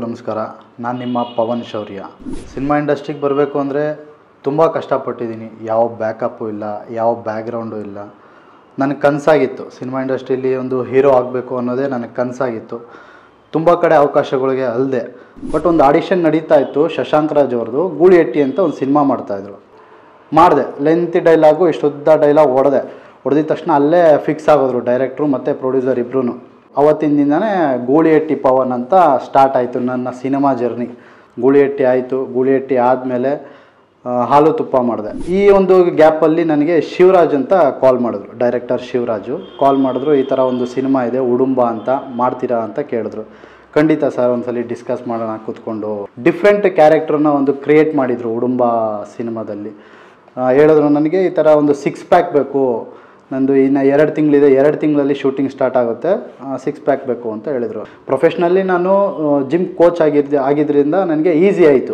ನಮಸ್ಕಾರ. ನಾನು ನಿಮ್ಮ ಪವನ್ ಶೌರ್ಯ. ಸಿನಿಮಾ ಇಂಡಸ್ಟ್ರಿಗೆ ಬರಬೇಕು ಅಂದರೆ ತುಂಬ ಕಷ್ಟಪಟ್ಟಿದ್ದೀನಿ. ಯಾವ ಬ್ಯಾಕಪ್ಪು ಇಲ್ಲ, ಯಾವ ಬ್ಯಾಕ್ಗ್ರೌಂಡು ಇಲ್ಲ. ನನಗೆ ಕನಸಾಗಿತ್ತು ಸಿನಿಮಾ ಇಂಡಸ್ಟ್ರಿಯಲ್ಲಿ ಒಂದು ಹೀರೋ ಆಗಬೇಕು ಅನ್ನೋದೇ ನನಗೆ ಕನಸಾಗಿತ್ತು. ತುಂಬ ಕಡೆ ಅವಕಾಶಗಳಿಗೆ ಅಲ್ಲದೆ ಬಟ್ ಒಂದು ಆಡಿಷನ್ ನಡೀತಾ ಇತ್ತು. ಶಶಾಂಕ್ ರಾಜ್ ಅವ್ರದ್ದು ಗೂಳಿಹಟ್ಟಿ ಅಂತ ಒಂದು ಸಿನಿಮಾ ಮಾಡ್ತಾಯಿದ್ರು. ಮಾಡಿದೆ, ಲೆಂತಿ ಡೈಲಾಗು, ಇಷ್ಟುದ್ದ ಡೈಲಾಗ್ ಹೊಡೆದಿದ ತಕ್ಷಣ ಅಲ್ಲೇ ಫಿಕ್ಸ್ ಆಗೋದ್ರು ಡೈರೆಕ್ಟ್ರು ಮತ್ತು ಪ್ರೊಡ್ಯೂಸರ್ ಇಬ್ಬರೂ. ಅವತ್ತಿನ ದಿನವೇ ಗೂಳಿಹಟ್ಟಿ ಪವನ್ ಅಂತ ಸ್ಟಾರ್ಟ್ ಆಯಿತು ನನ್ನ ಸಿನಿಮಾ ಜರ್ನಿ. ಗೂಳಿಹಟ್ಟಿ ಆಯಿತು. ಗೂಳಿಹಟ್ಟಿ ಆದಮೇಲೆ ಹಾಲು ತುಪ್ಪ ಮಾಡಿದೆ. ಈ ಒಂದು ಗ್ಯಾಪಲ್ಲಿ ನನಗೆ ಶಿವರಾಜ್ ಅಂತ ಕಾಲ್ ಮಾಡಿದ್ರು, ಡೈರೆಕ್ಟರ್ ಶಿವರಾಜು ಕಾಲ್ ಮಾಡಿದ್ರು. ಈ ಥರ ಒಂದು ಸಿನಿಮಾ ಇದೆ ಉಡುಂಬ ಅಂತ, ಮಾಡ್ತೀರಾ ಅಂತ ಕೇಳಿದ್ರು. ಖಂಡಿತ ಸರ್, ಒಂದ್ಸಲಿ ಡಿಸ್ಕಸ್ ಮಾಡೋಣ ಕೂತ್ಕೊಂಡು. ಡಿಫ್ರೆಂಟ್ ಕ್ಯಾರೆಕ್ಟ್ರನ್ನ ಒಂದು ಕ್ರಿಯೇಟ್ ಮಾಡಿದರು ಉಡುಂಬ ಸಿನಿಮಾದಲ್ಲಿ. ಹೇಳಿದ್ರು ನನಗೆ ಈ ಥರ ಒಂದು 6 ಪ್ಯಾಕ್ ಬೇಕು, ನಂದು ಇನ್ನು 2 ತಿಂಗಳಿದೆ, 2 ತಿಂಗಳಲ್ಲಿ ಶೂಟಿಂಗ್ ಸ್ಟಾರ್ಟ್ ಆಗುತ್ತೆ, 6 ಪ್ಯಾಕ್ ಬೇಕು ಅಂತ ಹೇಳಿದರು. ಪ್ರೊಫೆಷ್ನಲ್ಲಿ ನಾನು ಜಿಮ್ ಕೋಚ್ ಆಗಿದ್ದರಿಂದ ನನಗೆ ಈಸಿ ಆಯಿತು.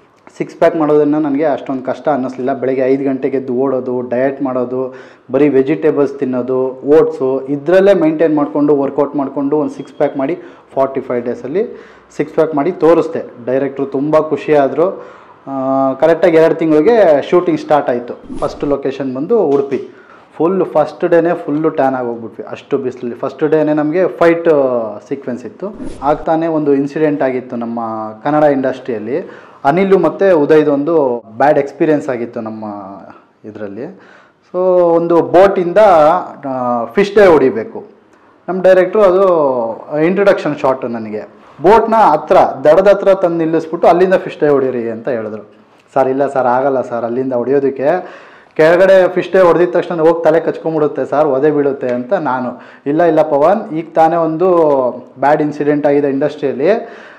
6 ಪ್ಯಾಕ್ ಮಾಡೋದನ್ನು ನನಗೆ ಅಷ್ಟೊಂದು ಕಷ್ಟ ಅನ್ನಿಸ್ಲಿಲ್ಲ. ಬೆಳಗ್ಗೆ 5 ಗಂಟೆಗೆ ಎದ್ದು ಓಡೋದು, ಡಯಟ್ ಮಾಡೋದು, ಬರೀ ವೆಜಿಟೇಬಲ್ಸ್ ತಿನ್ನೋದು, ಓಟ್ಸು, ಇದರಲ್ಲೇ ಮೈಂಟೈನ್ ಮಾಡಿಕೊಂಡು ವರ್ಕೌಟ್ ಮಾಡಿಕೊಂಡು ಒಂದು 6 ಪ್ಯಾಕ್ ಮಾಡಿ 45 ಡೇಸಲ್ಲಿ 6 ಪ್ಯಾಕ್ ಮಾಡಿ ತೋರಿಸ್ದೆ. ಡೈರೆಕ್ಟ್ರು ತುಂಬ ಖುಷಿಯಾದರು. ಕರೆಕ್ಟಾಗಿ 2 ತಿಂಗಳಿಗೆ ಶೂಟಿಂಗ್ ಸ್ಟಾರ್ಟ್ ಆಯಿತು. ಫಸ್ಟ್ ಲೊಕೇಶನ್ ಬಂದು ಉಡುಪಿ. ಫಸ್ಟ್ ಡೇನೇ ಫುಲ್ಲು ಟ್ಯಾನ್ ಆಗೋಗ್ಬಿಟ್ವಿ, ಅಷ್ಟು ಬಿಸಿಲಲ್ಲಿ. ಫಸ್ಟ್ ಡೇನೇ ನಮಗೆ ಫೈಟ್ ಸೀಕ್ವೆನ್ಸ್ ಇತ್ತು. ಆಗ್ತಾನೆ ಒಂದು ಇನ್ಸಿಡೆಂಟ್ ಆಗಿತ್ತು ನಮ್ಮ ಕನ್ನಡ ಇಂಡಸ್ಟ್ರಿಯಲ್ಲಿ. ಅನಿಲು ಮತ್ತು ಉದಯ್ದೊಂದು ಬ್ಯಾಡ್ ಎಕ್ಸ್ಪೀರಿಯೆನ್ಸ್ ಆಗಿತ್ತು ನಮ್ಮ ಇದರಲ್ಲಿ. ಸೊ ಒಂದು ಬೋಟಿಂದ ಫಿಶ್ ಡೇ ಹೊಡಿಬೇಕು. ನಮ್ಮ ಡೈರೆಕ್ಟ್ರು ಅದು ಇಂಟ್ರೊಡಕ್ಷನ್ ಶಾಟ್ ನನಗೆ ಬೋಟ್ನ ದಡದ ಹತ್ರ ತಂದು ನಿಲ್ಲಿಸ್ಬಿಟ್ಟು ಅಲ್ಲಿಂದ ಫಿಶ್ ಡೇ ಹೊಡೀರಿ ಅಂತ ಹೇಳಿದ್ರು. ಸರ್ ಇಲ್ಲ ಸರ್, ಆಗಲ್ಲ ಸರ್, ಅಲ್ಲಿಂದ ಹೊಡೆಯೋದಕ್ಕೆ ಕೆಳಗಡೆ ಫಿಶ್ ಡೇ ಹೊಡೆದಿದ ತಕ್ಷಣ ಹೋಗಿ ತಲೆ ಕಚ್ಕೊಂಡ್ಬಿಡುತ್ತೆ ಸರ್, ಒದೆ ಬೀಳುತ್ತೆ ಅಂತ ನಾನು. ಇಲ್ಲ ಪವನ್, ಈಗ ತಾನೇ ಒಂದು ಬ್ಯಾಡ್ ಇನ್ಸಿಡೆಂಟ್ ಆಗಿದೆ ಇಂಡಸ್ಟ್ರಿಯಲ್ಲಿ,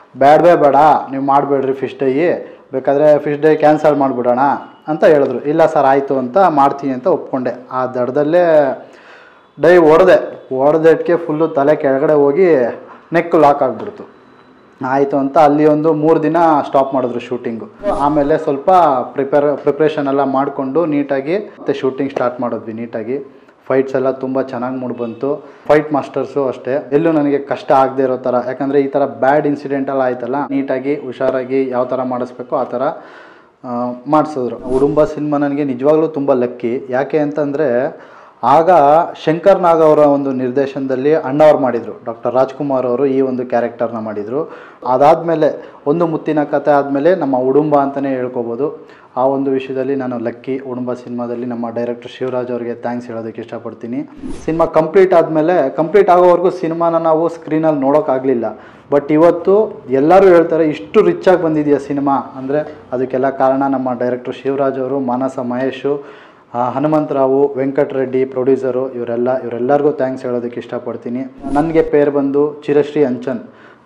ಬೇಡ ನೀವು ಮಾಡಬೇಡ್ರಿ ಫಿಶ್ ಡೇ, ಬೇಕಾದರೆ ಫಿಶ್ ಡೇ ಕ್ಯಾನ್ಸಲ್ ಮಾಡಿಬಿಡೋಣ ಅಂತ ಹೇಳಿದ್ರು. ಇಲ್ಲ ಸರ್ ಆಯಿತು ಅಂತ ಮಾಡ್ತೀನಿ ಅಂತ ಒಪ್ಕೊಂಡೆ. ಆ ದಡದಲ್ಲೇ ಡೈ ಹೊಡೆದಕ್ಕೆ ಫುಲ್ಲು ತಲೆ ಕೆಳಗಡೆ ಹೋಗಿ ನೆಕ್ ಲಾಕ್ ಆಗಿಬಿಡ್ತು. ಆಯಿತು ಅಂತ ಅಲ್ಲಿ ಒಂದು 3 ದಿನ ಸ್ಟಾಪ್ ಮಾಡಿದ್ರು ಶೂಟಿಂಗು. ಆಮೇಲೆ ಸ್ವಲ್ಪ ಪ್ರಿಪ್ರೇಷನ್ ಎಲ್ಲ ಮಾಡಿಕೊಂಡು ನೀಟಾಗಿ ಮತ್ತೆ ಶೂಟಿಂಗ್ ಸ್ಟಾರ್ಟ್ ಮಾಡಿದ್ವಿ ನೀಟಾಗಿ. ಫೈಟ್ಸ್ ಎಲ್ಲ ತುಂಬ ಚೆನ್ನಾಗಿ ಮೂಡಿಬಂತು. ಫೈಟ್ ಮಾಸ್ಟರ್ಸು ಅಷ್ಟೇ, ಎಲ್ಲೂ ನನಗೆ ಕಷ್ಟ ಆಗದೆ ಇರೋ ಥರ, ಯಾಕಂದರೆ ಈ ಥರ ಬ್ಯಾಡ್ ಇನ್ಸಿಡೆಂಟ್ ಎಲ್ಲ ಆಯ್ತಲ್ಲ, ನೀಟಾಗಿ ಹುಷಾರಾಗಿ ಯಾವ ಥರ ಮಾಡಿಸ್ಬೇಕು ಆ ಥರ ಮಾಡಿಸಿದ್ರು. ಉಡುಂಬ ಸಿನಿಮಾ ನನಗೆ ನಿಜವಾಗ್ಲೂ ತುಂಬ ಲಕ್ಕಿ. ಯಾಕೆ ಅಂತಂದರೆ ಆಗ ಶಂಕರ್ ನಾಗ್ ಅವರ ಒಂದು ನಿರ್ದೇಶನದಲ್ಲಿ ಅಣ್ಣವ್ರು ಮಾಡಿದರು, ಡಾಕ್ಟರ್ ರಾಜ್ಕುಮಾರ್ ಅವರು ಈ ಒಂದು ಕ್ಯಾರೆಕ್ಟರ್ನ ಮಾಡಿದರು. ಅದಾದಮೇಲೆ ಒಂದು ಮುತ್ತಿನ ಕಥೆ ಆದಮೇಲೆ ನಮ್ಮ ಉಡುಂಬ ಅಂತಲೇ ಹೇಳ್ಕೊಬೋದು. ಆ ಒಂದು ವಿಷಯದಲ್ಲಿ ನಾನು ಲಕ್ಕಿ. ಉಡುಂಬ ಸಿನಿಮಾದಲ್ಲಿ ನಮ್ಮ ಡೈರೆಕ್ಟರ್ ಶಿವರಾಜ್ ಅವರಿಗೆ ಥ್ಯಾಂಕ್ಸ್ ಹೇಳೋದಕ್ಕೆ ಇಷ್ಟಪಡ್ತೀನಿ. ಸಿನಿಮಾ ಕಂಪ್ಲೀಟ್ ಆಗೋವರೆಗೂ ಸಿನಿಮಾನ ನಾವು ಸ್ಕ್ರೀನಲ್ಲಿ ನೋಡೋಕ್ಕಾಗಲಿಲ್ಲ. ಬಟ್ ಇವತ್ತು ಎಲ್ಲರೂ ಹೇಳ್ತಾರೆ ಇಷ್ಟು ರಿಚ್ಚಾಗಿ ಬಂದಿದೆಯಾ ಸಿನಿಮಾ ಅಂದರೆ ಅದಕ್ಕೆಲ್ಲ ಕಾರಣ ನಮ್ಮ ಡೈರೆಕ್ಟರ್ ಶಿವರಾಜ್ ಅವರು, ಮಾನಸ ಮಹೇಶು, ಹನುಮಂತರಾವು, ವೆಂಕಟರೆಡ್ಡಿ ಪ್ರೊಡ್ಯೂಸರು, ಇವರೆಲ್ಲರಿಗೂ ಥ್ಯಾಂಕ್ಸ್ ಹೇಳೋದಕ್ಕೆ ಇಷ್ಟಪಡ್ತೀನಿ. ನನಗೆ ಪೇರು ಬಂದು ಚಿರಶ್ರೀ ಅಂಚನ್.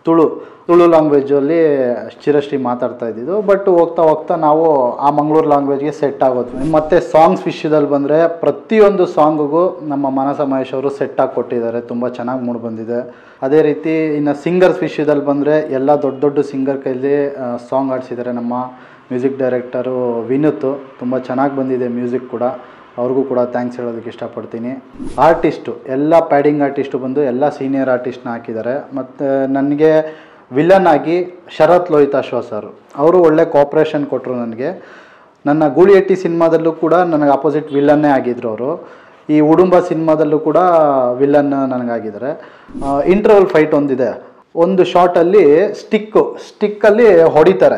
ತುಳು ಲ್ಯಾಂಗ್ವೇಜಲ್ಲಿ ಚಿರಶ್ರೀ ಮಾತಾಡ್ತಾ ಇದ್ದಿದ್ದು. ಬಟ್ ಹೋಗ್ತಾ ನಾವು ಆ ಮಂಗಳೂರು ಲ್ಯಾಂಗ್ವೇಜ್ಗೆ ಸೆಟ್ ಆಗೋದು. ಮತ್ತು ಸಾಂಗ್ಸ್ ವಿಷಯದಲ್ಲಿ ಬಂದರೆ ಪ್ರತಿಯೊಂದು ಸಾಂಗಿಗೂ ನಮ್ಮ ಮಾನಸ ಮಹೇಶ್ ಅವರು ಸೆಟ್ಟಾಗಿ ಕೊಟ್ಟಿದ್ದಾರೆ, ತುಂಬ ಚೆನ್ನಾಗಿ ಮೂಡಿ ಬಂದಿದೆ. ಅದೇ ರೀತಿ ಇನ್ನು ಸಿಂಗರ್ಸ್ ವಿಷಯದಲ್ಲಿ ಬಂದರೆ ಎಲ್ಲ ದೊಡ್ಡ ಸಿಂಗರ್ ಕೈಲಿ ಸಾಂಗ್ ಆಡಿಸಿದ್ದಾರೆ. ನಮ್ಮ ಮ್ಯೂಸಿಕ್ ಡೈರೆಕ್ಟರು ವಿನುತ್, ತುಂಬ ಚೆನ್ನಾಗಿ ಬಂದಿದೆ ಮ್ಯೂಸಿಕ್ ಕೂಡ, ಅವ್ರಿಗೂ ಕೂಡ ಥ್ಯಾಂಕ್ಸ್ ಹೇಳೋದಕ್ಕೆ ಇಷ್ಟಪಡ್ತೀನಿ. ಆರ್ಟಿಸ್ಟು ಎಲ್ಲ ಪ್ಯಾಡಿಂಗ್ ಆರ್ಟಿಸ್ಟು ಬಂದು ಎಲ್ಲ ಸೀನಿಯರ್ ಆರ್ಟಿಸ್ಟ್ನ ಹಾಕಿದ್ದಾರೆ. ಮತ್ತು ನನಗೆ ವಿಲನ್ ಆಗಿ ಶರತ್ ಲೋಹಿತಾಶ್ವ ಸರ್ ಅವರು ಒಳ್ಳೆ ಕೋಆಪ್ರೇಷನ್ ಕೊಟ್ಟರು ನನಗೆ. ನನ್ನ ಗೂಳಿಹಟ್ಟಿ ಸಿನಿಮಾದಲ್ಲೂ ಕೂಡ ನನಗೆ ಆಪೋಸಿಟ್ ವಿಲನ್ನೇ ಆಗಿದ್ದರು ಅವರು. ಈ ಉಡುಂಬ ಸಿನಿಮಾದಲ್ಲೂ ಕೂಡ ವಿಲನ್ ನನಗಾಗಿದ್ದಾರೆ. ಇಂಟರ್ವಲ್ ಫೈಟ್ ಒಂದಿದೆ, ಒಂದು ಶಾರ್ಟಲ್ಲಿ ಸ್ಟಿಕ್ಕಲ್ಲಿ ಹೊಡಿತಾರೆ,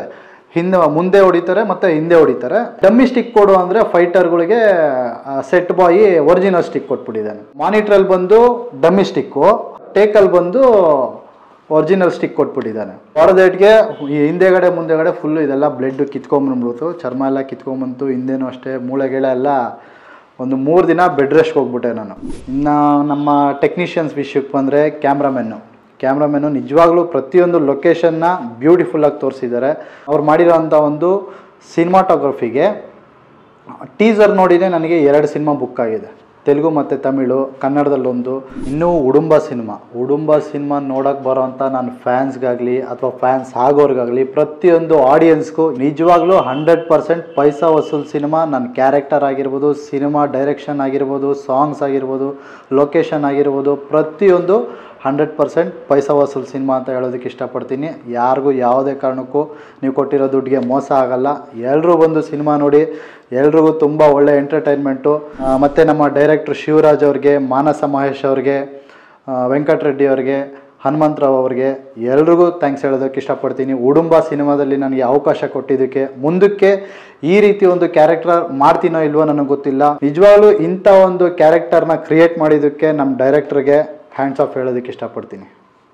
ಮುಂದೆ ಹೊಡಿತಾರೆ ಮತ್ತು ಹಿಂದೆ ಹೊಡಿತಾರೆ. ಡಮ್ಮಿ ಸ್ಟಿಕ್ ಕೊಡು ಅಂದರೆ ಫೈಟರ್ಗಳಿಗೆ ಸೆಟ್ ಬಾಯಿ ಒರಿಜಿನಲ್ ಸ್ಟಿಕ್ ಕೊಟ್ಬಿಟ್ಟಿದ್ದಾನೆ. ಮಾನಿಟ್ರಲ್ಲಿ ಬಂದು ಡಮ್ಮಿ ಸ್ಟಿಕ್ಕು, ಟೇಕಲ್ಲಿ ಬಂದು ಒರಿಜಿನಲ್ ಸ್ಟಿಕ್ ಕೊಟ್ಬಿಟ್ಟಿದ್ದಾನೆ. ಹೊಡೆದೇಟ್ಗೆ ಮುಂದೆಗಡೆ ಫುಲ್ಲು ಇದೆಲ್ಲ ಬ್ಲಡ್ ಕಿತ್ಕೊಂಬಂದ್ಬಿಡ್ತು, ಚರ್ಮ ಎಲ್ಲ ಕಿತ್ಕೊಂಬಂತು. ಹಿಂದೆನೂ ಅಷ್ಟೇ, ಮೂಳೆಗೆಳೆ ಎಲ್ಲ ಒಂದು 3 ದಿನ ಬೆಡ್ ರೆಸ್ಟ್ಗೆ ಹೋಗ್ಬಿಟ್ಟೆ ನಾನು. ಇನ್ನು ನಮ್ಮ ಟೆಕ್ನಿಷಿಯನ್ಸ್ ವಿಷಯಕ್ಕೆ ಬಂದರೆ ಕ್ಯಾಮ್ರಾಮೆನ್ನು ನಿಜವಾಗ್ಲೂ ಪ್ರತಿಯೊಂದು ಲೊಕೇಶನ್ನ ಬ್ಯೂಟಿಫುಲ್ಲಾಗಿ ತೋರಿಸಿದ್ದಾರೆ. ಅವ್ರು ಮಾಡಿರೋಂಥ ಒಂದು ಸಿನಿಮಾಟೋಗ್ರಫಿಗೆ ಟೀಸರ್ ನೋಡಿನೇ ನನಗೆ 2 ಸಿನಿಮಾ ಬುಕ್ ಆಗಿದೆ, ತೆಲುಗು ಮತ್ತು ತಮಿಳು, ಕನ್ನಡದಲ್ಲೊಂದು. ಇನ್ನೂ ಉಡುಂಬ ಸಿನಿಮಾ ನೋಡೋಕ್ಕೆ ಬರೋವಂಥ ನನ್ನ ಫ್ಯಾನ್ಸ್ಗಾಗಲಿ ಅಥವಾ ಫ್ಯಾನ್ಸ್ ಆಗೋರ್ಗಾಗಲಿ ಪ್ರತಿಯೊಂದು ಆಡಿಯನ್ಸ್ಗೂ ನಿಜವಾಗ್ಲೂ 100% ಪೈಸಾ ವಸೂಲ್ ಸಿನಿಮಾ. ನನ್ನ ಕ್ಯಾರೆಕ್ಟರ್ ಆಗಿರ್ಬೋದು, ಸಿನಿಮಾ ಡೈರೆಕ್ಷನ್ ಆಗಿರ್ಬೋದು, ಸಾಂಗ್ಸ್ ಆಗಿರ್ಬೋದು, ಲೊಕೇಶನ್ ಆಗಿರ್ಬೋದು, ಪ್ರತಿಯೊಂದು 100% ಪೈಸಾ ವಸೂಲ್ ಸಿನಿಮಾ ಅಂತ ಹೇಳೋದಕ್ಕೆ ಇಷ್ಟಪಡ್ತೀನಿ. ಯಾರಿಗೂ ಯಾವುದೇ ಕಾರಣಕ್ಕೂ ನೀವು ಕೊಟ್ಟಿರೋ ದುಡ್ಡಿಗೆ ಮೋಸ ಆಗಲ್ಲ. ಎಲ್ಲರೂ ಬಂದು ಸಿನಿಮಾ ನೋಡಿ, ಎಲ್ರಿಗೂ ತುಂಬ ಒಳ್ಳೆ ಎಂಟರ್ಟೈನ್ಮೆಂಟು. ಮತ್ತು ನಮ್ಮ ಡೈರೆಕ್ಟ್ರ್ ಶಿವರಾಜ್ ಅವ್ರಿಗೆ, ಮಾನಸ ಮಹೇಶ್ ಅವ್ರಿಗೆ, ವೆಂಕಟರೆಡ್ಡಿ ಅವ್ರಿಗೆ, ಹನುಮಂತರಾವ್ ಅವ್ರಿಗೆ ಎಲ್ರಿಗೂ ಥ್ಯಾಂಕ್ಸ್ ಹೇಳೋದಕ್ಕೆ ಇಷ್ಟಪಡ್ತೀನಿ. ಉಡುಂಬ ಸಿನಿಮಾದಲ್ಲಿ ನನಗೆ ಅವಕಾಶ ಕೊಟ್ಟಿದ್ದಕ್ಕೆ. ಮುಂದಕ್ಕೆ ಈ ರೀತಿ ಒಂದು ಕ್ಯಾರೆಕ್ಟರ್ ಮಾಡ್ತೀನೋ ಇಲ್ವೋ ನನಗೆ ಗೊತ್ತಿಲ್ಲ. ನಿಜವಾಗ್ಲೂ ಇಂಥ ಒಂದು ಕ್ಯಾರೆಕ್ಟರ್ನ ಕ್ರಿಯೇಟ್ ಮಾಡಿದ್ದಕ್ಕೆ ನಮ್ಮ ಡೈರೆಕ್ಟರ್ಗೆ ಹ್ಯಾಂಡ್ಸ್ ಆಫ್ ಹೇಳೋದಕ್ಕೆ ಇಷ್ಟಪಡ್ತೀನಿ.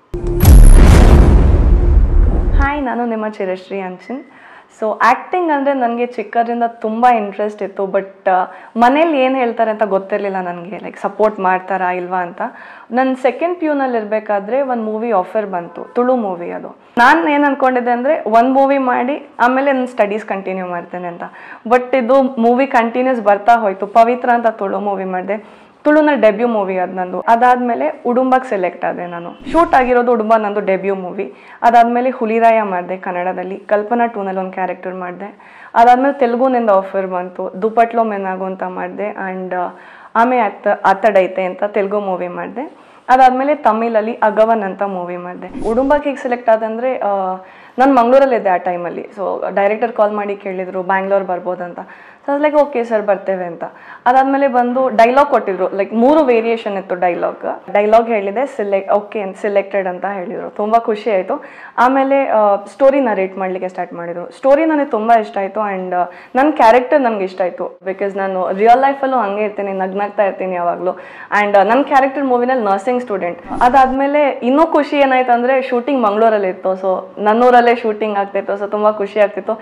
ಹಾಯ್, ನಾನು ನಿಮ್ಮ ಚಿರಶ್ರೀ ಅಂಚಿನ್. ಸೊ ಆ್ಯಕ್ಟಿಂಗ್ ಅಂದರೆ ನನಗೆ ಚಿಕ್ಕದ್ರಿಂದ ತುಂಬ ಇಂಟ್ರೆಸ್ಟ್ ಇತ್ತು. ಬಟ್ ಮನೇಲಿ ಏನು ಹೇಳ್ತಾರೆ ಅಂತ ಗೊತ್ತಿರಲಿಲ್ಲ ನನಗೆ, ಲೈಕ್ ಸಪೋರ್ಟ್ ಮಾಡ್ತಾರಾ ಇಲ್ವಾ ಅಂತ. ನನ್ನ ಸೆಕೆಂಡ್ ಪ್ಯೂನಲ್ಲಿ ಇರಬೇಕಾದ್ರೆ ಒಂದು ಮೂವಿ ಆಫರ್ ಬಂತು, ತುಳು ಮೂವಿ. ಅದು ನಾನು ಏನು ಅಂದ್ಕೊಂಡಿದ್ದೆ ಅಂದರೆ ಒಂದು ಮೂವಿ ಮಾಡಿ ಆಮೇಲೆ ನನ್ನ ಸ್ಟಡೀಸ್ ಕಂಟಿನ್ಯೂ ಮಾಡ್ತೇನೆ ಅಂತ. ಬಟ್ ಇದು ಮೂವಿ ಕಂಟಿನ್ಯೂಸ್ ಬರ್ತಾ ಹೋಯಿತು. ಪವಿತ್ರ ಅಂತ ತುಳು ಮೂವಿ ಮಾಡಿದೆ. ತುಳುನಲ್ಲಿ ಡೆಬ್ಯೂ ಮೂವಿ ಅದು ನಂದು. ಅದಾದಮೇಲೆ ಉಡುಂಬಕ್ಕೆ ಸೆಲೆಕ್ಟ್ ಆದೆ ನಾನು. ಶೂಟ್ ಆಗಿರೋದು ಉಡುಂಬ ನಂದು ಡೆಬ್ಯೂ ಮೂವಿ. ಅದಾದಮೇಲೆ ಹುಲಿರಾಯ ಮಾಡಿದೆ ಕನ್ನಡದಲ್ಲಿ. ಕಲ್ಪನಾ 2ನಲ್ಲಿ ಒಂದು ಕ್ಯಾರೆಕ್ಟರ್ ಮಾಡಿದೆ. ಅದಾದಮೇಲೆ ತೆಲುಗುನಿಂದ ಆಫರ್ ಬಂತು, ದುಪಟ್ಲೋ ಮೆನಾಗು ಅಂತ ಮಾಡಿದೆ. ಆ್ಯಂಡ್ ಆಮೆ ಅತ್ತಡೈತೆ ಅಂತ ತೆಲುಗು ಮೂವಿ ಮಾಡಿದೆ. ಅದಾದಮೇಲೆ ತಮಿಳಲ್ಲಿ ಅಗವನ್ ಅಂತ ಮೂವಿ ಮಾಡಿದೆ. ಉಡುಂಬಕ್ಕೆ ಹೇಗೆ ಸೆಲೆಕ್ಟ್ ಆದಂದರೆ, ನಾನು ಮಂಗಳೂರಲ್ಲಿದ್ದೆ ಆ ಟೈಮಲ್ಲಿ. ಸೊ ಡೈರೆಕ್ಟರ್ ಕಾಲ್ ಮಾಡಿ ಕೇಳಿದರು ಬ್ಯಾಂಗ್ಳೂರ್ ಬರ್ಬೋದಂತ. ಸೊ ಲೈಕ್ ಓಕೆ ಸರ್ ಬರ್ತೇವೆ ಅಂತ. ಅದಾದಮೇಲೆ ಬಂದು ಡೈಲಾಗ್ ಕೊಟ್ಟಿದ್ರು, ಲೈಕ್ 3 ವೇರಿಯೇಷನ್ ಇತ್ತು ಡೈಲಾಗ್ ಹೇಳಿದೆ. ಓಕೆ ಸಿಲೆಕ್ಟೆಡ್ ಅಂತ ಹೇಳಿದರು. ತುಂಬ ಖುಷಿ ಆಯಿತು. ಆಮೇಲೆ ಸ್ಟೋರಿ ನರೇಟ್ ಮಾಡಲಿಕ್ಕೆ ಸ್ಟಾರ್ಟ್ ಮಾಡಿದರು. ಸ್ಟೋರಿ ನನಗೆ ತುಂಬ ಇಷ್ಟ ಆಯಿತು. ಆ್ಯಂಡ್ ನನ್ನ ಕ್ಯಾರೆಕ್ಟರ್ ನನಗೆ ಇಷ್ಟ ಆಯಿತು. ಬಿಕಾಸ್ ನಾನು ರಿಯಲ್ ಲೈಫಲ್ಲೂ ಹಾಗೆ ಇರ್ತೀನಿ, ನಗ್ನಾಗ್ತಾ ಇರ್ತೀನಿ ಯಾವಾಗಲೂ. ಆ್ಯಂಡ್ ನನ್ನ ಕ್ಯಾರೆಕ್ಟರ್ ಮೂವಿನಲ್ಲಿ ನರ್ಸಿಂಗ್ ಸ್ಟೂಡೆಂಟ್. ಅದಾದಮೇಲೆ ಇನ್ನೂ ಖುಷಿ ಏನಾಯ್ತು ಅಂದರೆ, ಶೂಟಿಂಗ್ ಮಂಗಳೂರಲ್ಲಿ ಇತ್ತು. ಸೊ ನನ್ನೂರಲ್ಲೇ ಶೂಟಿಂಗ್ ಆಗ್ತಿತ್ತು. ಸೊ ತುಂಬ ಖುಷಿ ಆಗ್ತಿತ್ತು.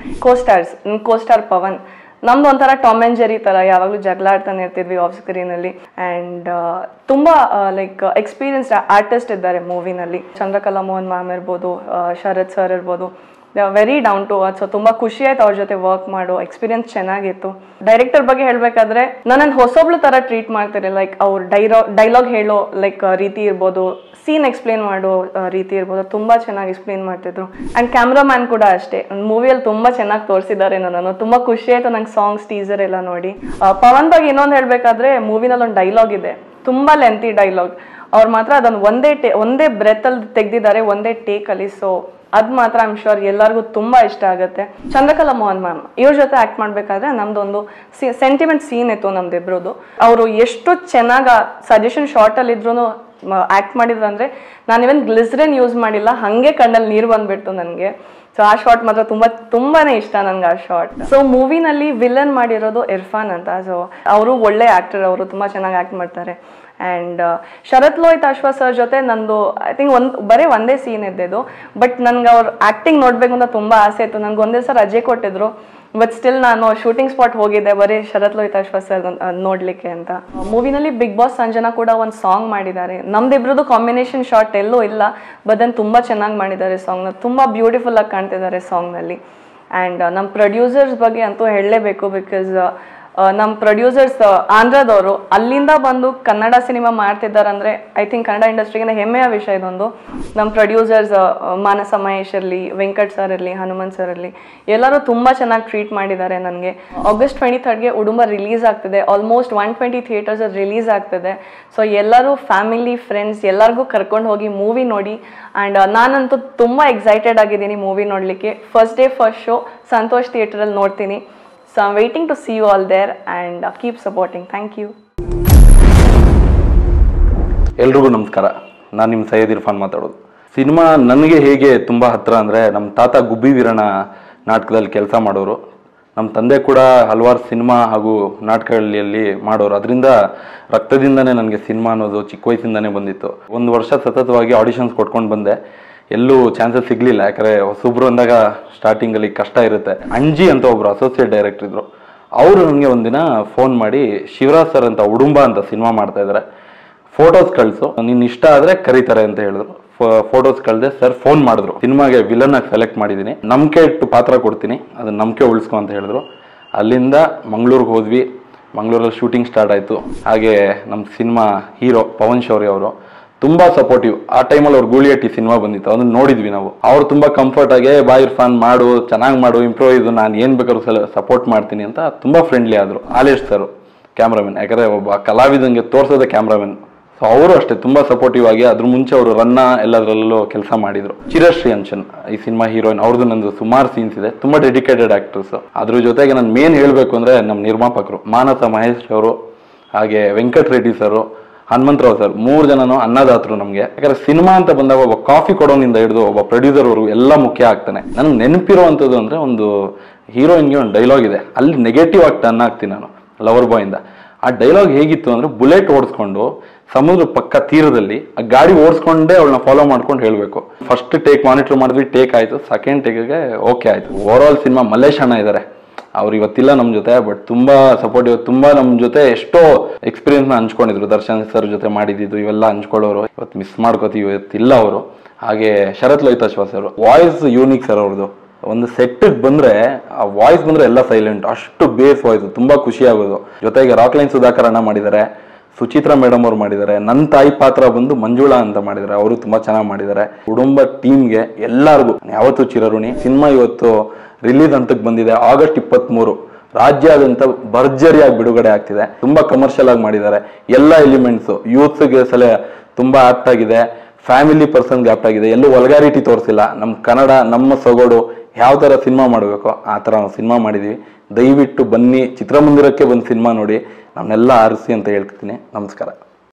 ಕೋಸ್ಟಾರ್ ಪವನ್. ನಮ್ದು ಒಂಥರ ಟಾಮ್ ಆ್ಯಂಡ್ ಜೆರಿ ಥರ, ಯಾವಾಗಲೂ ಜಗಳ ಆಡ್ತಾನೆ ಇರ್ತಿದ್ವಿ ಆಫ್ ಸ್ಕ್ರೀನಲ್ಲಿ. ಆ್ಯಂಡ್ ತುಂಬ ಲೈಕ್ ಎಕ್ಸ್ಪೀರಿಯನ್ಸ್ಡ್ ಆರ್ಟಿಸ್ಟ್ ಇದ್ದಾರೆ ಮೂವಿನಲ್ಲಿ. ಚಂದ್ರಕಲಾ ಮೋಹನ್ ಮ್ಯಾಮ್ ಇರ್ಬೋದು, ಶರತ್ ಸರ್ ಇರ್ಬೋದು. They are very down to earth. So ತುಂಬ ಖುಷಿ ಆಯ್ತು ಅವ್ರ ಜೊತೆ ವರ್ಕ್ ಮಾಡೋ. ಎಕ್ಸ್ಪೀರಿಯನ್ಸ್ ಚೆನ್ನಾಗಿತ್ತು. ಡೈರೆಕ್ಟರ್ ಬಗ್ಗೆ ಹೇಳಬೇಕಾದ್ರೆ, ನನ್ನನ್ನು ಹೊಸೊಬ್ಳು ಥರ ಟ್ರೀಟ್ ಮಾಡ್ತಾರೆ. ಲೈಕ್ ಅವ್ರು ಡೈಲಾಗ್ ಹೇಳೋ ಲೈಕ್ ರೀತಿ ಇರ್ಬೋದು, ಸೀನ್ ಎಕ್ಸ್ಪ್ಲೇನ್ ಮಾಡೋ ರೀತಿ ಇರ್ಬೋದು, ತುಂಬ ಚೆನ್ನಾಗಿ ಎಕ್ಸ್ಪ್ಲೇನ್ ಮಾಡ್ತಿದ್ರು. ಆ್ಯಂಡ್ ಕ್ಯಾಮ್ರಾಮ್ಯಾನ್ ಕೂಡ ಅಷ್ಟೇ, ಮೂವಿಯಲ್ಲಿ ತುಂಬ ಚೆನ್ನಾಗಿ ತೋರಿಸಿದ್ದಾರೆ ನನ್ನನ್ನು. ತುಂಬ ಖುಷಿ ಆಯಿತು ನಂಗೆ ಸಾಂಗ್ಸ್ ಟೀಸರ್ ಎಲ್ಲ ನೋಡಿ. ಪವನ್ ಬಗ್ಗೆ ಇನ್ನೊಂದು ಹೇಳಬೇಕಾದ್ರೆ, ಮೂವಿನಲ್ಲಿ ಒಂದು ಡೈಲಾಗ್ ಇದೆ, ತುಂಬ ಲೆಂತಿ ಡೈಲಾಗ್. ಅವ್ರು ಮಾತ್ರ ಅದನ್ನು ಒಂದೇ ಬ್ರೆತ್ತಲ್ಲಿ ತೆಗೆದಿದ್ದಾರೆ, ಒಂದೇ ಟೇಕಲ್ಲಿ. ಸೊ ಅದು ಮಾತ್ರ ಐ ಆಮ್ ಶೋರ್ ಎಲ್ಲರಿಗೂ ತುಂಬ ಇಷ್ಟ ಆಗುತ್ತೆ. ಚಂದ್ರಕಲಾ ಮೋಹನ್ ಮ್ಯಾಮ್ ಇವ್ರ ಜೊತೆ ಆ್ಯಕ್ಟ್ ಮಾಡಬೇಕಾದ್ರೆ ನಮ್ದೊಂದು ಸೆಂಟಿಮೆಂಟ್ ಸೀನ್ ಇತ್ತು ನಮ್ದಿಬ್ರದ್ದು. ಅವರು ಎಷ್ಟು ಚೆನ್ನಾಗಿ ಸಜೆಷನ್ ಶಾರ್ಟಲ್ಲಿದ್ರೂ ಆ್ಯಕ್ಟ್ ಮಾಡಿದ್ರು ಅಂದರೆ, ನಾನು ಇವನ್ ಗ್ಲಿಸರಿನ್ ಯೂಸ್ ಮಾಡಿಲ್ಲ, ಹಾಗೆ ಕಣ್ಣಲ್ಲಿ ನೀರು ಬಂದುಬಿಡ್ತು ನನಗೆ. ಸೊ ಆ ಶಾರ್ಟ್ ಮಾತ್ರ ತುಂಬಾ ಇಷ್ಟ ನನಗೆ ಆ ಶಾರ್ಟ್. ಸೊ ಮೂವಿನಲ್ಲಿ ವಿಲನ್ ಮಾಡಿರೋದು ಇರ್ಫಾನ್ ಅಂತ. ಸೊ ಅವರು ಒಳ್ಳೆ ಆ್ಯಕ್ಟರ್, ಅವರು ತುಂಬ ಚೆನ್ನಾಗಿ ಆ್ಯಕ್ಟ್ ಮಾಡ್ತಾರೆ. And Sharath Lohith Ashwa sir ಜೊತೆ ನಂದು ಐ ಥಿಂಕ್ ಬರೀ ಒಂದೇ ಸೀನ್ ಇದ್ದಿದ್ದು. ಬಟ್ ನನಗೆ ಅವ್ರು ಆ್ಯಕ್ಟಿಂಗ್ ನೋಡಬೇಕು ಅಂತ ತುಂಬ ಆಸೆ ಇತ್ತು. ನನಗೆ ಒಂದೇ ಸಲ ರಜೆ ಕೊಟ್ಟಿದ್ರು. ಬಟ್ ಸ್ಟಿಲ್ ನಾನು ಶೂಟಿಂಗ್ ಸ್ಪಾಟ್ ಹೋಗಿದ್ದೆ ಬರೀ ಶರತ್ ಲೋಹಿತ್ ಅಶ್ವ ಸರ್ ನೋಡಲಿಕ್ಕೆ ಅಂತ. ಮೂವಿನಲ್ಲಿ ಬಿಗ್ ಬಾಸ್ ಸಂಜನಾ ಕೂಡ ಒಂದು ಸಾಂಗ್ ಮಾಡಿದ್ದಾರೆ. ನಮ್ದಿಬ್ರದ್ದು ಕಾಂಬಿನೇಷನ್ ಶಾರ್ಟ್ ಎಲ್ಲೂ ಇಲ್ಲ, ಬಟ್ ಅದನ್ನು ತುಂಬ ಚೆನ್ನಾಗಿ ಮಾಡಿದ್ದಾರೆ ಸಾಂಗ್ನ. ತುಂಬ ಬ್ಯೂಟಿಫುಲ್ ಆಗಿ ಕಾಣ್ತಿದ್ದಾರೆ ಸಾಂಗ್ನಲ್ಲಿ. ಆ್ಯಂಡ್ ನಮ್ಮ ಪ್ರೊಡ್ಯೂಸರ್ಸ್ ಬಗ್ಗೆ ಅಂತೂ ಹೇಳಲೇಬೇಕು. ಬಿಕಾಸ್ ನಮ್ಮ ಪ್ರೊಡ್ಯೂಸರ್ಸ್ ಆಂಧ್ರದವರು, ಅಲ್ಲಿಂದ ಬಂದು ಕನ್ನಡ ಸಿನಿಮಾ ಮಾಡ್ತಿದ್ದಾರೆ ಅಂದರೆ ಐ ಥಿಂಕ್ ಕನ್ನಡ ಇಂಡಸ್ಟ್ರಿಗೆ ಹೆಮ್ಮೆಯ ವಿಷಯ ಇದೊಂದು. ನಮ್ಮ ಪ್ರೊಡ್ಯೂಸರ್ಸ್ ಮಾನಸ ಮಹೇಶ್ ಇರಲಿ, ವೆಂಕಟ್ ಸರ್ ಇರಲಿ, ಹನುಮಂತ್ ಸರ್ ಇರಲಿ, ಎಲ್ಲರೂ ತುಂಬ ಚೆನ್ನಾಗಿ ಟ್ರೀಟ್ ಮಾಡಿದ್ದಾರೆ ನನಗೆ. August 23ಗೆ ಉಡುಂಬ ರಿಲೀಸ್ ಆಗ್ತಿದೆ. ಆಲ್ಮೋಸ್ಟ್ 120 ಥಿಯೇಟರ್ಸ್ ರಿಲೀಸ್ ಆಗ್ತಿದೆ. ಸೊ ಎಲ್ಲರೂ ಫ್ಯಾಮಿಲಿ ಫ್ರೆಂಡ್ಸ್ ಎಲ್ಲರಿಗೂ ಕರ್ಕೊಂಡು ಹೋಗಿ ಮೂವಿ ನೋಡಿ. ಆ್ಯಂಡ್ ನಾನಂತೂ ತುಂಬ ಎಕ್ಸೈಟೆಡ್ ಆಗಿದ್ದೀನಿ ಮೂವಿ ನೋಡಲಿಕ್ಕೆ. First day first show Santosh ಥಿಯೇಟರಲ್ಲಿ ನೋಡ್ತೀನಿ. So I'm waiting to see you all there and keep supporting. Thank you. ಎಲ್ರಿಗೂ ನಮಸ್ಕಾರ. ನಾನು ನಿಮ್ಮ ಸೈಯದ್ ಇರ್ಫಾನ್ ಮಾತಾಡೋದು. ಸಿನಿಮಾ ನನಗೆ ಹೇಗೆ ತುಂಬ ಹತ್ತಿರ ಅಂದರೆ, ನಮ್ಮ ತಾತ ಗುಬ್ಬಿ ವೀರಣ್ಣ ನಾಟಕದಲ್ಲಿ ಕೆಲಸ ಮಾಡೋರು. ನಮ್ಮ ತಂದೆ ಕೂಡ ಹಲವಾರು ಸಿನಿಮಾ ಹಾಗೂ ನಾಟಕಗಳಲ್ಲಿ ಮಾಡೋರು. ಅದರಿಂದ ರಕ್ತದಿಂದನೇ ನನಗೆ ಸಿನಿಮಾ ಅನ್ನೋದು ಚಿಕ್ಕ ವಯಸ್ಸಿಂದನೇ ಬಂದಿತ್ತು. 1 ವರ್ಷ ಸತತವಾಗಿ ಆಡಿಷನ್ಸ್ ಕೊಟ್ಕೊಂಡು ಬಂದೆ. ಎಲ್ಲೂ ಚಾನ್ಸಸ್ ಸಿಗಲಿಲ್ಲ. ಯಾಕಂದರೆ ಹೊಸೊಬ್ರು ಅಂದಾಗ ಸ್ಟಾರ್ಟಿಂಗಲ್ಲಿ ಕಷ್ಟ ಇರುತ್ತೆ. ಅಂಜಿ ಅಂತ ಒಬ್ಬರು ಅಸೋಸಿಯೇಟ್ ಡೈರೆಕ್ಟರ್ ಇದ್ದರು. ಅವರು ನನಗೆ ಒಂದಿನ ಫೋನ್ ಮಾಡಿ, ಶಿವರಾಜ್ ಸರ್ ಅಂತ ಉಡುಂಬ ಅಂತ ಸಿನಿಮಾ ಮಾಡ್ತಾಯಿದ್ದಾರೆ, ಫೋಟೋಸ್ ಕಳಿಸು, ನಿನ್ನ ಇಷ್ಟ ಆದರೆ ಕರೀತಾರೆ ಅಂತ ಹೇಳಿದ್ರು. ಫೋಟೋಸ್ ಕಳೆದೆ. ಸರ್ ಫೋನ್ ಮಾಡಿದ್ರು, ಸಿನಿಮಾಗೆ ವಿಲನ್ ಆಗಿ ಸೆಲೆಕ್ಟ್ ಮಾಡಿದ್ದೀನಿ, ನಂಬಿಕೆ ಇಟ್ಟು ಪಾತ್ರ ಕೊಡ್ತೀನಿ, ಅದನ್ನ ನಂಬಿಕೆ ಉಳಿಸ್ಕೊ ಅಂತ ಹೇಳಿದ್ರು. ಅಲ್ಲಿಂದ ಮಂಗಳೂರಿಗೆ ಹೋದ್ವಿ. ಮಂಗಳೂರಲ್ಲಿ ಶೂಟಿಂಗ್ ಸ್ಟಾರ್ಟ್ ಆಯಿತು. ಹಾಗೆ ನಮ್ಮ ಸಿನಿಮಾ ಹೀರೋ ಪವನ್ ಶೌರ್ಯ ಅವರು ತುಂಬ ಸಪೋರ್ಟಿವ್. ಆ ಟೈಮಲ್ಲಿ ಅವ್ರು ಗೂಳಿಹಟ್ಟಿ ಸಿನಿಮಾ ಬಂದಿತ್ತು, ಅದನ್ನು ನೋಡಿದ್ವಿ ನಾವು. ಅವ್ರು ತುಂಬ ಕಂಫರ್ಟ್ ಆಗಿ ಬಾ ಇರ್ಫಾನ್ ಮಾಡು, ಚೆನ್ನಾಗಿ ಮಾಡು, ಇಂಪ್ರೂವೈಸ್, ನಾನು ಏನು ಬೇಕಾದ್ರೂ ಸಪೋರ್ಟ್ ಮಾಡ್ತೀನಿ ಅಂತ ತುಂಬ ಫ್ರೆಂಡ್ಲಿ ಆದರು. ಆಲೇಶ್ ಸರ್ ಕ್ಯಾಮ್ರಾಮನ್, ಯಾಕಂದರೆ ಒಬ್ಬ ಕಲಾವಿದಂಗೆ ತೋರಿಸೋದೇ ಕ್ಯಾಮ್ರಾಮನ್. ಸೊ ಸೊ ಅವರು ಅಷ್ಟೇ ತುಂಬಾ ಸಪೋರ್ಟಿವ್ ಆಗಿ, ಅದ್ರ ಮುಂಚೆ ಅವರು ರನ್ನ ಎಲ್ಲದರಲ್ಲೂ ಕೆಲಸ ಮಾಡಿದ್ರು. ಚಿರಶ್ರೀ ಅಂಚನ್ ಈ ಸಿನಿಮಾ ಹೀರೋಯಿನ್, ಅವ್ರದ್ದು ನಂದು ಸುಮಾರು ಸೀನ್ಸ್ ಇದೆ, ತುಂಬಾ ಡೆಡಿಕೇಟೆಡ್ ಆಕ್ಟರ್ಸ್. ಅದ್ರ ಜೊತೆಗೆ ನಾನು ಮೇನ್ ಹೇಳ್ಬೇಕು ಅಂದ್ರೆ ನಮ್ಮ ನಿರ್ಮಾಪಕರು ಮಾನಸ ಮಹೇಶ್ ಅವರು, ಹಾಗೆ ವೆಂಕಟ್ ರೆಡ್ಡಿ ಸರ್, ಹನುಮಂತರಾವ್ ಸರ್, 3 ಜನನು ಅನ್ನದಾತರು ನಮ್ಗೆ. ಯಾಕಂದ್ರೆ ಸಿನಿಮಾ ಅಂತ ಬಂದಾಗ ಒಬ್ಬ ಕಾಫಿ ಕೊಡೋನಿಂದ ಹಿಡಿದು ಒಬ್ಬ ಪ್ರೊಡ್ಯೂಸರ್ ವರೆಗೂ ಎಲ್ಲ ಮುಖ್ಯ ಆಗ್ತಾನೆ. ನನ್ಗೆ ನೆನಪಿರುವಂಥದ್ದು ಅಂದ್ರೆ ಒಂದು ಹೀರೋಯಿನ್ಗೆ ಒಂದು ಡೈಲಾಗ್ ಇದೆ, ಅಲ್ಲಿ ನೆಗೆಟಿವ್ ಆಗಿ ಟರ್ನ್ ಆಗ್ತೀನಿ ನಾನು ಲವರ್ ಬಾಯ್ ಇಂದ. ಆ ಡೈಲಾಗ್ ಹೇಗಿತ್ತು ಅಂದ್ರೆ, ಬುಲೆಟ್ ಓಡಿಸ್ಕೊಂಡು ಸಮುದ್ರ ಪಕ್ಕ ತೀರದಲ್ಲಿ ಆ ಗಾಡಿ ಓಡಿಸ್ಕೊಂಡೇ ಅವಳನ್ನ ಫಾಲೋ ಮಾಡ್ಕೊಂಡು ಹೇಳ್ಬೇಕು. ಫಸ್ಟ್ ಟೇಕ್ ಮಾನಿಟರ್ ಮಾಡಿದ್ವಿ, ಟೇಕ್ ಆಯ್ತು. ಸೆಕೆಂಡ್ ಟೇಕ್ಗೆ ಓಕೆ ಆಯ್ತು. ಓವರ್ ಆಲ್ ಸಿನಿಮಾ ಮಲ್ಲೇಶ್ ಅಣ್ಣ ಇದ್ದಾರೆ, ಅವ್ರು ಇವತ್ತಿಲ್ಲ ನಮ್ಮ ಜೊತೆ, ಬಟ್ ತುಂಬಾ ಸಪೋರ್ಟಿವ್, ತುಂಬಾ ನಮ್ಮ ಜೊತೆ ಎಷ್ಟೋ ಎಕ್ಸ್ಪೀರಿಯನ್ಸ್ ನ ಹಂಚ್ಕೊಂಡಿದ್ರು. ದರ್ಶನ್ ಸರ್ ಜೊತೆ ಮಾಡಿದ್ದು ಇವೆಲ್ಲ ಹಂಚ್ಕೊಳ್ಳೋರು, ಇವತ್ತು ಮಿಸ್ ಮಾಡ್ಕೋತೀವಿ, ಇವತ್ತಿಲ್ಲ ಅವರು. ಹಾಗೆ Sharath Lohithaswa sir, voice unique sir ಅವ್ರದ್ದು. ಒಂದು ಸೆಟ್ ಬಂದ್ರೆ ಆ ವಾಯ್ಸ್ ಬಂದ್ರೆ ಎಲ್ಲ ಸೈಲೆಂಟ್, ಅಷ್ಟು ಬೇಸ್ ವಾಯ್ಸ್, ತುಂಬಾ ಖುಷಿ ಆಗೋದು. ಜೊತೆಗೆ ರಾಕ್ಲೈನ್ ಸುಧಾಕರ್ ಅಣ್ಣ ಮಾಡಿದ್ದಾರೆ, ಸುಚಿತ್ರಾ ಮೇಡಮ್ ಅವ್ರು ಮಾಡಿದ್ದಾರೆ, ನನ್ನ ತಾಯಿ ಪಾತ್ರ ಬಂದು ಮಂಜುಳಾ ಅಂತ ಮಾಡಿದ್ದಾರೆ, ಅವರು ತುಂಬಾ ಚೆನ್ನಾಗಿ ಮಾಡಿದ್ದಾರೆ. ಕುಟುಂಬ ಟೀಮ್ಗೆ ಎಲ್ಲರಿಗೂ ಯಾವತ್ತೂ ಚಿರಋಣಿ. ಸಿನಿಮಾ ಇವತ್ತು ರಿಲೀಸ್ ಹಂತಕ್ಕೆ ಬಂದಿದೆ. ಆಗಸ್ಟ್ 23 ರಾಜ್ಯಾದ್ಯಂತ ಭರ್ಜರಿಯಾಗಿ ಬಿಡುಗಡೆ ಆಗ್ತಿದೆ. ತುಂಬಾ ಕಮರ್ಷಿಯಲ್ ಆಗಿ ಮಾಡಿದ್ದಾರೆ. ಎಲ್ಲ ಎಲಿಮೆಂಟ್ಸ್ ಯೂತ್ಸ್ಗೆ ಸಲ ತುಂಬಾ ಆಪ್ಟ್ ಆಗಿದೆ, ಫ್ಯಾಮಿಲಿ ಪರ್ಸನ್ಗೆ ಆಪ್ಟ್ ಆಗಿದೆ. ಎಲ್ಲೂ ವಲ್ಗಾರಿಟಿ ತೋರಿಸಿಲ್ಲ. ನಮ್ಮ ಕನ್ನಡ, ನಮ್ಮ ಸೊಗಡು, ಯಾವ ಥರ ಸಿನಿಮಾ ಮಾಡಬೇಕು ಆ ಥರ ನಾವು ಸಿನಿಮಾ ಮಾಡಿದ್ದೀವಿ. ದಯವಿಟ್ಟು ಬನ್ನಿ, ಚಿತ್ರಮಂದಿರಕ್ಕೆ ಬಂದು ಸಿನಿಮಾ ನೋಡಿ, ನಮ್ಮನ್ನೆಲ್ಲ ಆರಿಸಿ ಅಂತ ಹೇಳ್ತೀನಿ. ನಮಸ್ಕಾರ.